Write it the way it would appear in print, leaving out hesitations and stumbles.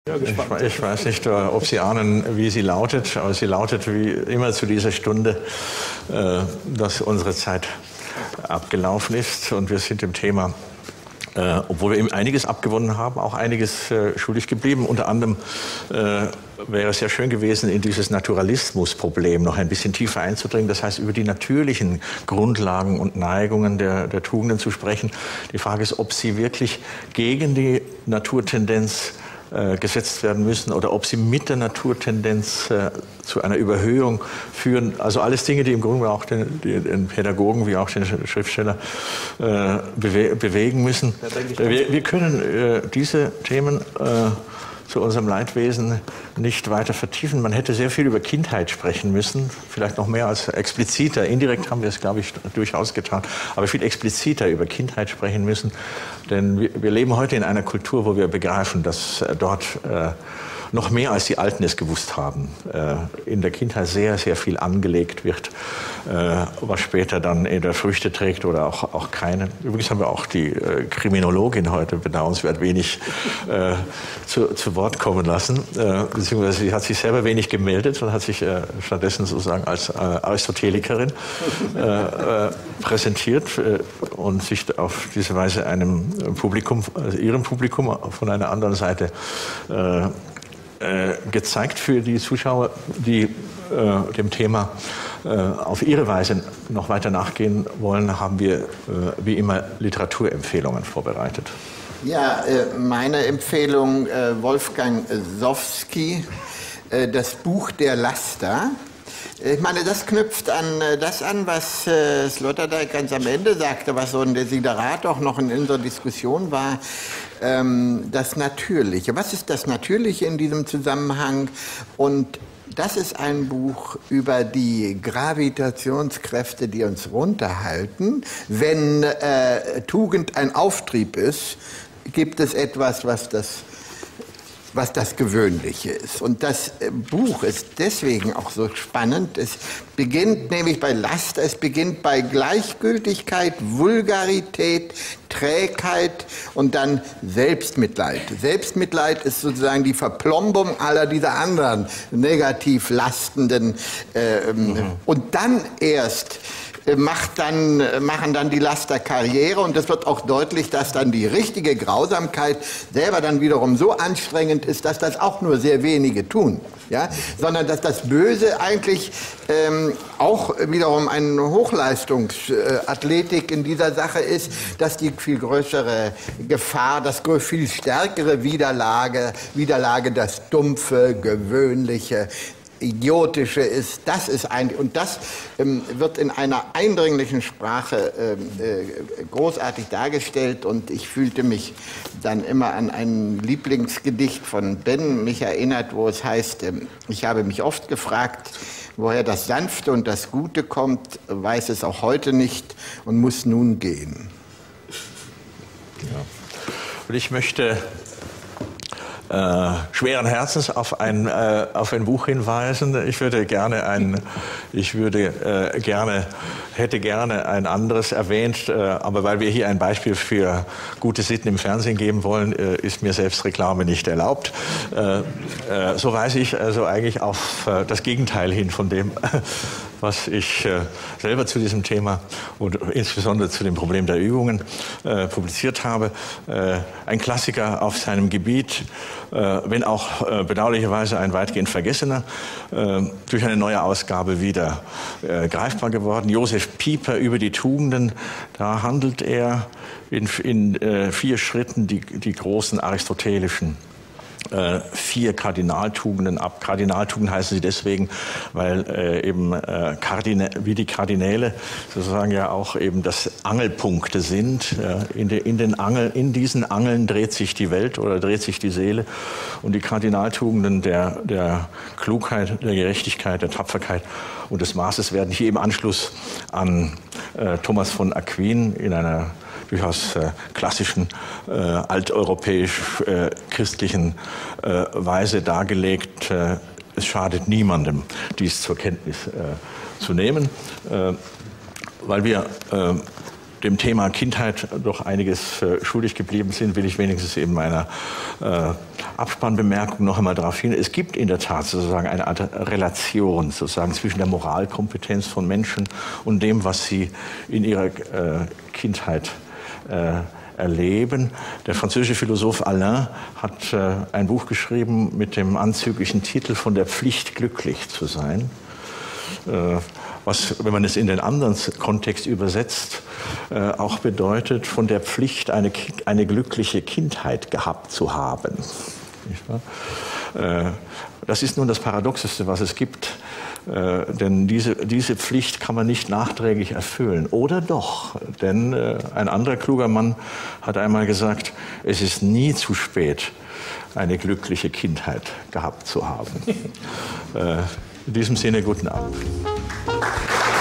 Ja, ich weiß nicht, ob Sie ahnen, wie sie lautet, aber sie lautet wie immer zu dieser Stunde, dass unsere Zeit abgelaufen ist und wir sind dem Thema, obwohl wir eben einiges abgewonnen haben, auch einiges schuldig geblieben. Unter anderem wäre es sehr schön gewesen, in dieses Naturalismusproblem noch ein bisschen tiefer einzudringen. Das heißt, über die natürlichen Grundlagen und Neigungen der Tugenden zu sprechen. Die Frage ist, ob sie wirklich gegen die Naturtendenz gesetzt werden müssen oder ob sie mit der Naturtendenz zu einer Überhöhung führen. Also alles Dinge, die im Grunde auch den Pädagogen wie auch den Schriftsteller bewegen müssen. Wir können diese Themen zu unserem Leidwesen nicht weiter vertiefen. Man hätte sehr viel über Kindheit sprechen müssen, vielleicht noch mehr als expliziter. Indirekt haben wir es, glaube ich, durchaus getan, aber viel expliziter über Kindheit sprechen müssen. Denn wir leben heute in einer Kultur, wo wir begreifen, dass dort noch mehr als die Alten es gewusst haben, in der Kindheit sehr, sehr viel angelegt wird, was später dann entweder Früchte trägt oder auch keine. Übrigens haben wir auch die Kriminologin heute bedauernswert wenig zu Wort kommen lassen, beziehungsweise sie hat sich selber wenig gemeldet und hat sich stattdessen sozusagen als Aristotelikerin präsentiert und sich auf diese Weise einem Publikum, also ihrem Publikum von einer anderen Seite gezeigt für die Zuschauer, die dem Thema auf ihre Weise noch weiter nachgehen wollen, haben wir wie immer Literaturempfehlungen vorbereitet. Ja, meine Empfehlung Wolfgang Sowski, das Buch der Laster. Ich meine, das knüpft an das an, was Sloterdijk ganz am Ende sagte, was so ein Desiderat auch noch in unserer Diskussion war, das Natürliche. Was ist das Natürliche in diesem Zusammenhang? Und das ist ein Buch über die Gravitationskräfte, die uns runterhalten. Wenn Tugend ein Auftrieb ist, gibt es etwas, was das Gewöhnliche ist. Und das Buch ist deswegen auch so spannend. Es beginnt nämlich bei Laster, es beginnt bei Gleichgültigkeit, Vulgarität, Trägheit und dann Selbstmitleid. Selbstmitleid ist sozusagen die Verplombung aller dieser anderen negativ lastenden. Und dann erst machen dann die Laster Karriere und es wird auch deutlich, dass dann die richtige Grausamkeit selber dann wiederum so anstrengend ist, dass das auch nur sehr wenige tun. Ja? Sondern dass das Böse eigentlich auch wiederum eine Hochleistungsathletik in dieser Sache ist, dass die viel größere Gefahr, das viel stärkere Widerlage, das dumpfe, gewöhnliche, Idiotische ist, das ist und das wird in einer eindringlichen Sprache großartig dargestellt und ich fühlte mich dann immer an ein Lieblingsgedicht von Ben mich erinnert, wo es heißt, ich habe mich oft gefragt, woher das Sanfte und das Gute kommt, weiß es auch heute nicht und muss nun gehen. Ja. Und ich möchte schweren Herzens auf ein Buch hinweisen. Hätte gerne ein anderes erwähnt, aber weil wir hier ein Beispiel für gute Sitten im Fernsehen geben wollen, ist mir Selbstreklame nicht erlaubt. So weise ich also eigentlich auf das Gegenteil hin von dem, was ich selber zu diesem Thema und insbesondere zu dem Problem der Übungen publiziert habe. Ein Klassiker auf seinem Gebiet, wenn auch bedauerlicherweise ein weitgehend vergessener, durch eine neue Ausgabe wieder greifbar geworden. Josef Pieper über die Tugenden, da handelt er in 4 Schritten die großen aristotelischen 4 Kardinaltugenden ab. Kardinaltugenden heißen sie deswegen, weil eben wie die Kardinäle sozusagen ja auch eben das Angelpunkte sind. In diesen Angeln dreht sich die Welt oder dreht sich die Seele. Und die Kardinaltugenden der Klugheit, der Gerechtigkeit, der Tapferkeit und des Maßes werden hier im Anschluss an Thomas von Aquin in einer durchaus klassischen, alteuropäisch-christlichen Weise dargelegt. Es schadet niemandem, dies zur Kenntnis zu nehmen, weil wir dem Thema Kindheit doch einiges schuldig geblieben sind, will ich wenigstens in meiner Abspannbemerkung noch einmal darauf hin. Es gibt in der Tat sozusagen eine Art Relation sozusagen zwischen der Moralkompetenz von Menschen und dem, was sie in ihrer Kindheit erleben. Der französische Philosoph Alain hat ein Buch geschrieben mit dem anzüglichen Titel Von der Pflicht glücklich zu sein. Was, wenn man es in den anderen Kontext übersetzt, auch bedeutet, von der Pflicht eine glückliche Kindheit gehabt zu haben. Nicht wahr? Das ist nun das Paradoxeste, was es gibt. Denn diese Pflicht kann man nicht nachträglich erfüllen. Oder doch? Denn ein anderer kluger Mann hat einmal gesagt, es ist nie zu spät, eine glückliche Kindheit gehabt zu haben. In diesem Sinne, guten Abend.